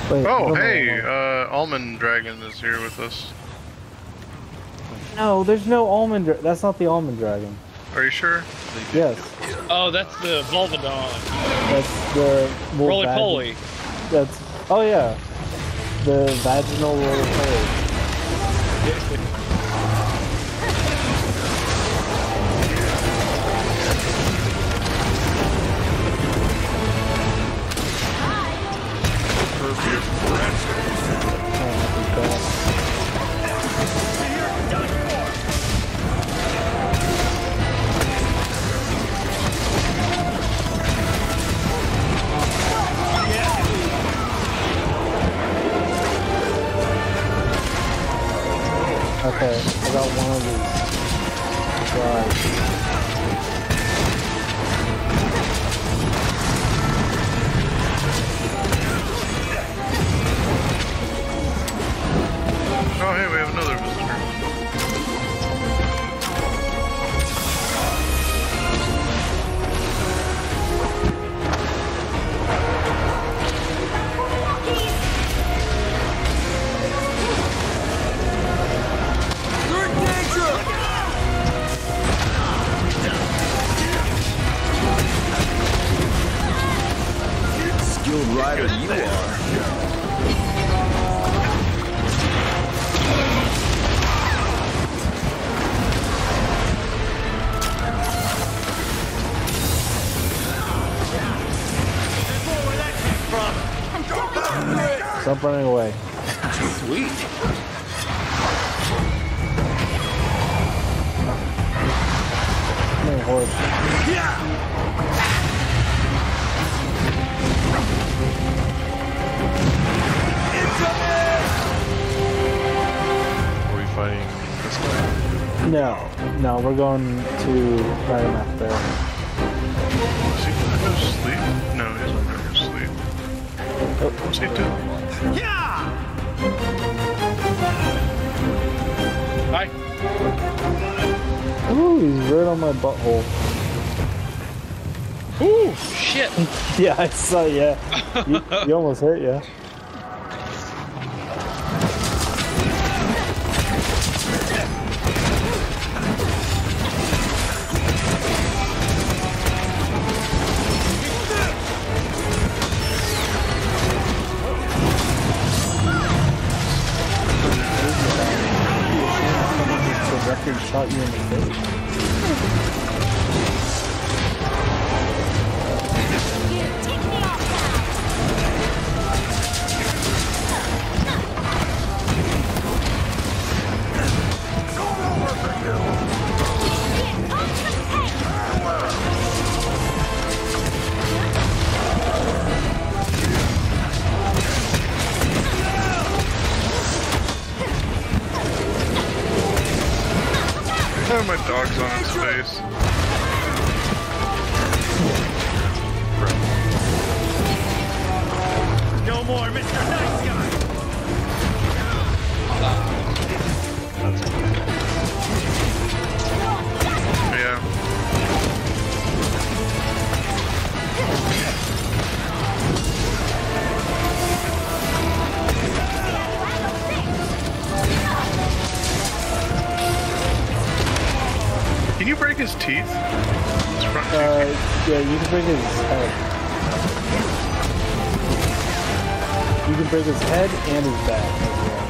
Wait, Oh, hey, Almond Dragon is here with us. no, there's no almond. That's not the almond dragon. Are you sure? Yes, Oh, that's the Volvidon. that's the Roly Poly. That's oh yeah, the vaginal roly poly. Okay, I got one of these. Right. Oh, hey, we have another visitor. You're in danger! Skilled rider you are. Stop running away. Sweet. Come here, horse. Are we fighting this guy? No, we're going to right enough there. Is he gonna go sleep? No, he's not gonna go sleep. Oh, What's he doing? Hi. ooh, he's right on my butthole. Ooh, shit. Yeah, I saw. Yeah, you almost hurt, yeah. Record shot you in the face. Oh, my dog's on its face. No more, Mr. Nice Guy! Yeah. Can you break his teeth? His front teeth? Yeah, you can break his head. You can break his head and his back as well.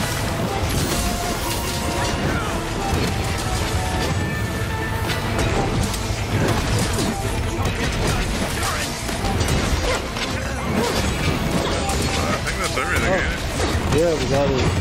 I think that's everything, ain't it? Yeah, we got it.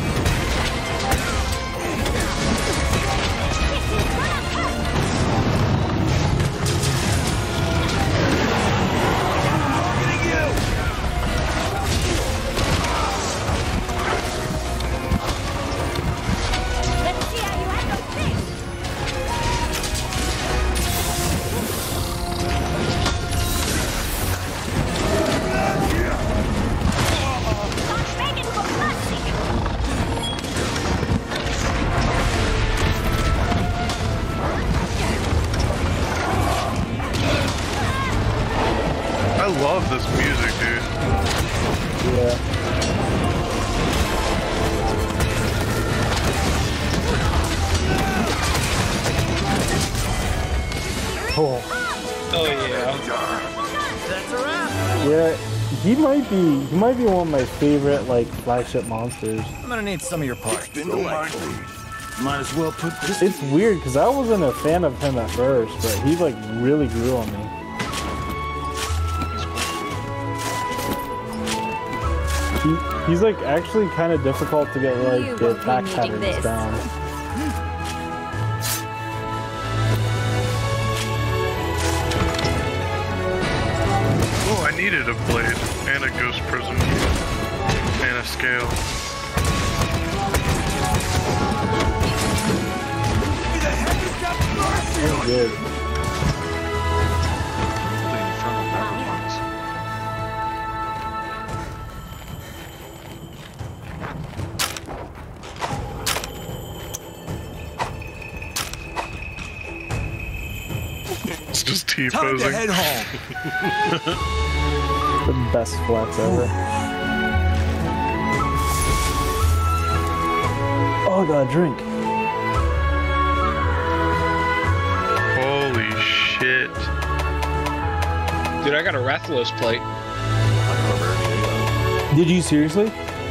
I love this music, dude. Yeah. Oh, Oh yeah. That's a wrap. yeah. He might be one of my favorite like flagship monsters. I'm gonna need some of your parts. Delightful. Might as well put this. It's weird because I wasn't a fan of him at first, but he like really grew on me. He's like actually kind of difficult to get like the attack patterns down. Oh, I needed a blade and a ghost prism and a scale. Oh, good. It's just Time to T-posing. head home. The best flex ever. Oh, I got a drink. Holy shit. Dude, I got a Rathalos plate. Did you seriously?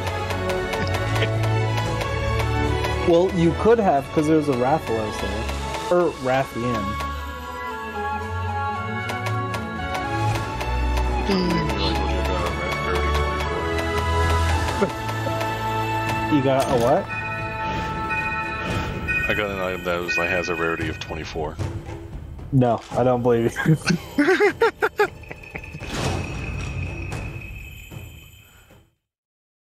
Well, you could have because there was a Rathalos there. Or Rathian. You got a what? I got an item that has a rarity of 24. No, I don't believe you.